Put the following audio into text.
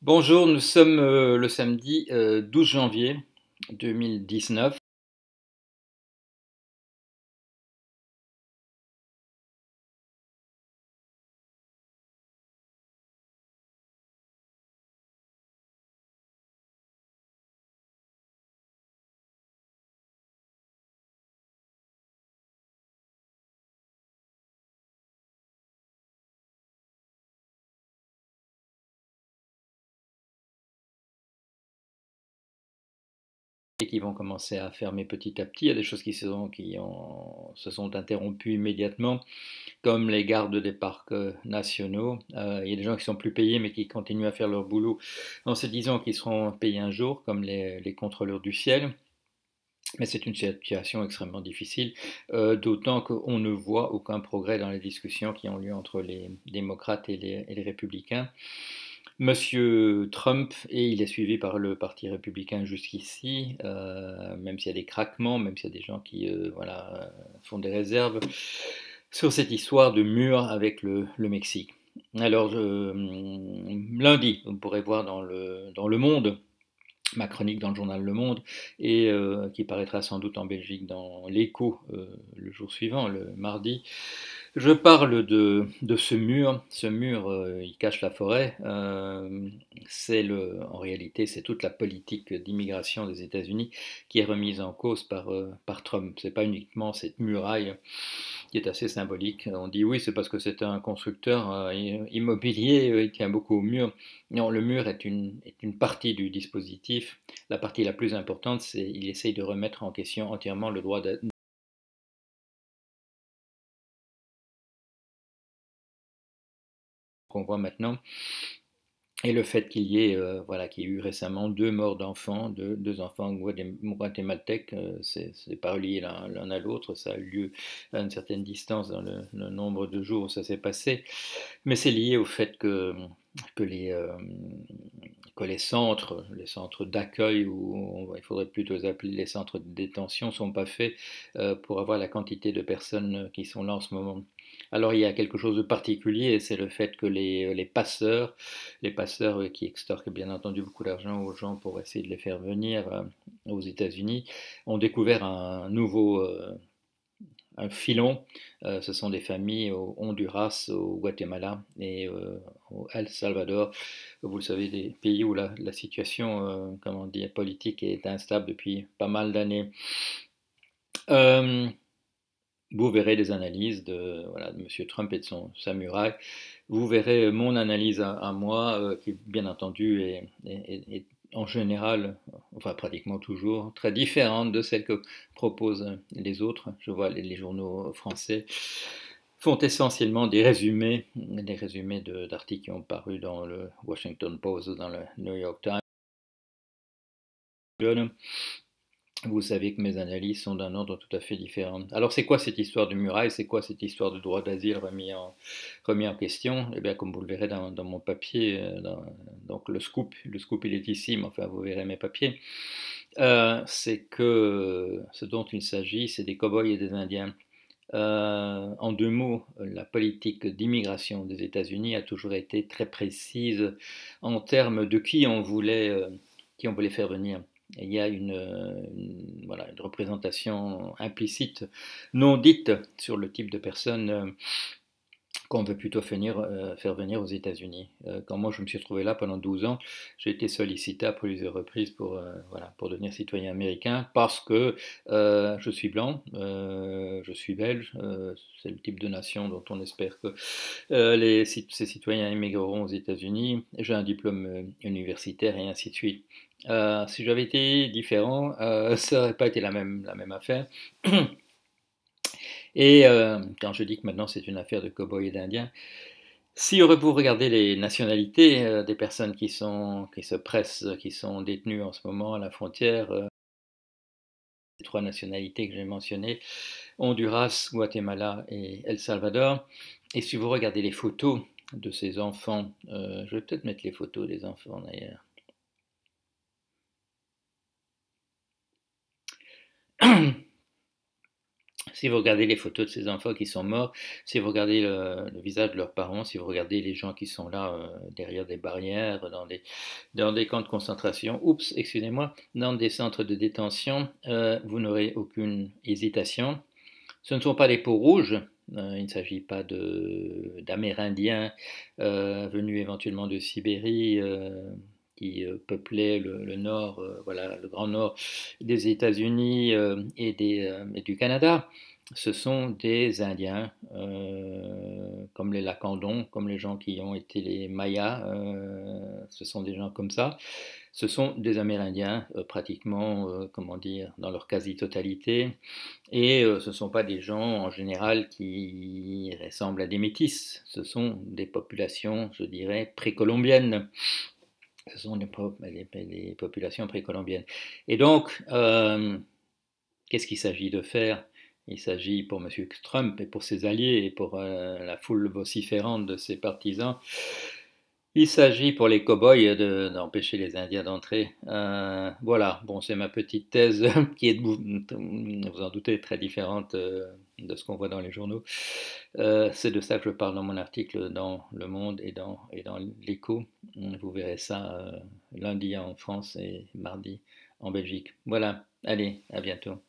Bonjour, nous sommes le samedi 12 janvier 2019. Et qui vont commencer à fermer petit à petit. Il y a des choses se sont interrompues immédiatement, comme les gardes des parcs nationaux. Il y a des gens qui sont plus payés, mais qui continuent à faire leur boulot en se disant qu'ils seront payés un jour, comme les contrôleurs du ciel. Mais c'est une situation extrêmement difficile, d'autant qu'on ne voit aucun progrès dans les discussions qui ont lieu entre les démocrates et les républicains. Monsieur Trump, et il est suivi par le Parti républicain jusqu'ici, même s'il y a des craquements, même s'il y a des gens qui font des réserves sur cette histoire de mur avec le Mexique. Alors, lundi, vous pourrez voir dans le Monde, ma chronique dans le journal Le Monde, et qui paraîtra sans doute en Belgique dans l'Écho le jour suivant, le mardi. Je parle de ce mur. Ce mur, il cache la forêt. En réalité, c'est toute la politique d'immigration des États-Unis qui est remise en cause par Trump. C'est pas uniquement cette muraille qui est assez symbolique. On dit oui, c'est parce que c'est un constructeur immobilier, il tient beaucoup au mur. Non, le mur est une partie du dispositif. La partie la plus importante, c'est qu'il essaye de remettre en question entièrement le droit qu'on voit maintenant. Et le fait qu'il y ait eu récemment deux morts d'enfants, deux enfants guatémaltèques, c'est pas relié l'un à l'autre, ça a eu lieu à une certaine distance dans le nombre de jours où ça s'est passé, mais c'est lié au fait que les, euh, que les centres d'accueil, ou il faudrait plutôt les appeler les centres de détention, sont pas faits pour avoir la quantité de personnes qui sont là en ce moment. Alors il y a quelque chose de particulier, c'est le fait que les passeurs qui extorquent bien entendu beaucoup d'argent aux gens pour essayer de les faire venir aux États-Unis, ont découvert un nouveau un filon. Ce sont des familles au Honduras, au Guatemala et au El Salvador. Vous le savez, des pays où la situation comment dire, politique est instable depuis pas mal d'années. Euh, vous verrez des analyses de M. Trump et de son samouraï. Vous verrez mon analyse à moi, qui bien entendu est en général, enfin pratiquement toujours, très différente de celle que proposent les autres. Je vois les journaux français font essentiellement des résumés d'articles qui ont paru dans le Washington Post ou dans le New York Times. Vous savez que mes analyses sont d'un ordre tout à fait différent. Alors c'est quoi cette histoire de muraille? C'est quoi cette histoire de droit d'asile remis en question? Eh bien, comme vous le verrez dans mon papier, donc le scoop il est ici, mais enfin vous verrez mes papiers, c'est que ce dont il s'agit, c'est des cow-boys et des Indiens. En deux mots, la politique d'immigration des États-Unis a toujours été très précise en termes de qui on voulait faire venir. Il y a une représentation implicite, non dite, sur le type de personnes qu'on veut plutôt faire venir aux États-Unis. Quand moi je me suis retrouvé là pendant 12 ans, j'ai été sollicité à plusieurs reprises pour devenir citoyen américain parce que je suis blanc, je suis belge, c'est le type de nation dont on espère que ces citoyens immigreront aux États-Unis, j'ai un diplôme universitaire et ainsi de suite. Si j'avais été différent, ça n'aurait pas été la même affaire. Et quand je dis que maintenant c'est une affaire de cow-boys et d'Indiens, si vous regardez les nationalités des personnes qui se pressent, qui sont détenues en ce moment à la frontière, les trois nationalités que j'ai mentionnées, Honduras, Guatemala et El Salvador, et si vous regardez les photos de ces enfants, je vais peut-être mettre les photos des enfants d'ailleurs. Si vous regardez les photos de ces enfants qui sont morts, si vous regardez le visage de leurs parents, si vous regardez les gens qui sont là derrière des barrières, dans des camps de concentration, oups, excusez-moi, dans des centres de détention, vous n'aurez aucune hésitation. Ce ne sont pas des peaux rouges, il ne s'agit pas d'Amérindiens venus éventuellement de Sibérie qui peuplaient le nord, voilà, le grand nord des États-Unis et du Canada. Ce sont des Indiens, comme les Lacandons, comme les gens qui ont été les Mayas, ce sont des gens comme ça. Ce sont des Amérindiens, pratiquement, comment dire, dans leur quasi-totalité, et ce ne sont pas des gens en général qui ressemblent à des métis, ce sont des populations, je dirais, précolombiennes. Ce sont des populations précolombiennes. Et donc, qu'est-ce qu'il s'agit de faire? Il s'agit pour M. Trump et pour ses alliés et pour la foule vociférante de ses partisans, il s'agit pour les cow-boys d'empêcher les Indiens d'entrer. Voilà, bon, c'est ma petite thèse qui est, vous en doutez, très différente de ce qu'on voit dans les journaux. C'est de ça que je parle dans mon article dans Le Monde et dans l'Écho. Vous verrez ça lundi en France et mardi en Belgique. Voilà, allez, à bientôt.